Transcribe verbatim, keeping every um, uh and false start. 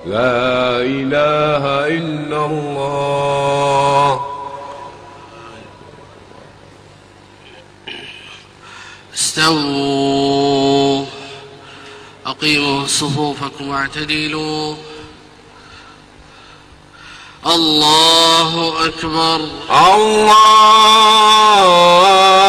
لا إله إلا الله. استووا أقيموا صفوفكم واعتدلوا. الله أكبر. الله